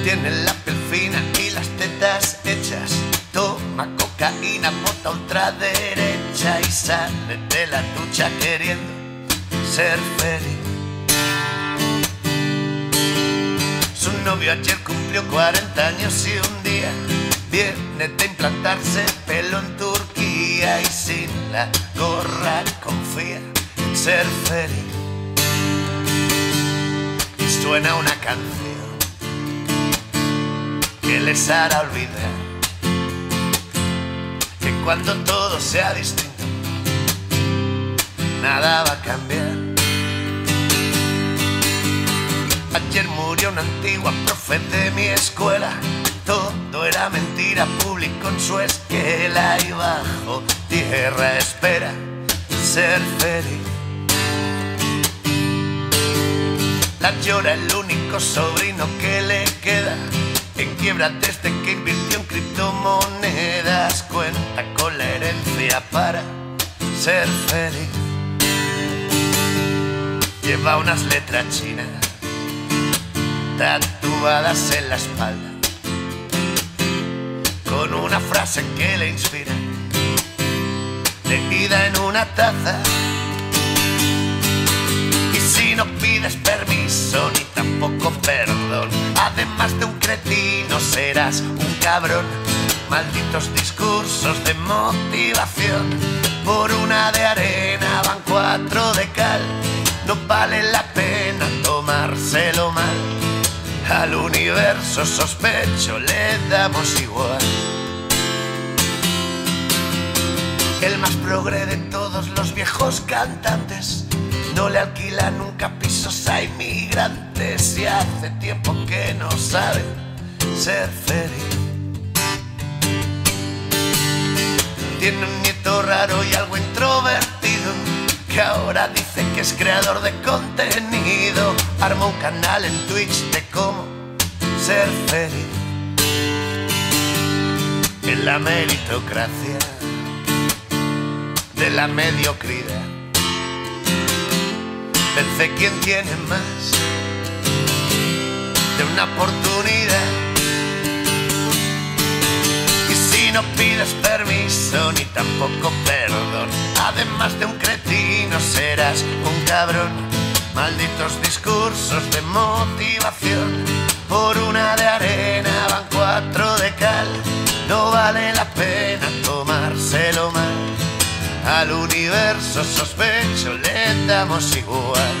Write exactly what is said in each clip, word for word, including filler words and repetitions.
Tiene la piel fina y las tetas hechas. Toma cocaína, bota ultraderecha y sale de la ducha queriendo ser feliz. Su novio ayer cumplió cuarenta años y un día viene de implantarse pelo en Turquía y sin la gorra confía en ser feliz. Y suena una canción que les hará olvidar que cuando todo sea distinto nada va a cambiar. Ayer murió una antigua profe de mi escuela. Todo era mentira, publicó en su esquela y bajo tierra espera ser feliz. La llora el único sobrino que le queda, en quiebra desde que invirtió en criptomonedas. Cuenta con la herencia para ser feliz. Lleva unas letras chinas tatuadas en la espalda, con una frase que le inspira, leída en una taza. Y si no pides permiso ni tampoco perdón, además de un cretino serás un cabrón. Malditos discursos de motivación, por una de arena van cuatro de cal. No vale la pena tomárselo mal, al universo sospecho le damos igual. El más progre de todos los viejos cantantes no le alquila nunca pisos a inmigrantes y hace tiempo que no sabe ser feliz. Tiene un nieto raro y algo introvertido que ahora dice que es creador de contenido. Arma un canal en Twitch de cómo ser feliz. En la meritocracia de la mediocridad vence quien tiene más de una oportunidad. Y si no pides permiso ni tampoco perdón, además de un cretino serás un cabrón. Malditos discursos de motivación, por una de arena van cuatro de cal. No vale la pena tomárselo mal, al universo sospecho le damos igual.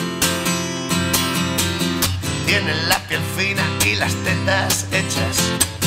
Tienen la piel fina y las tetas hechas.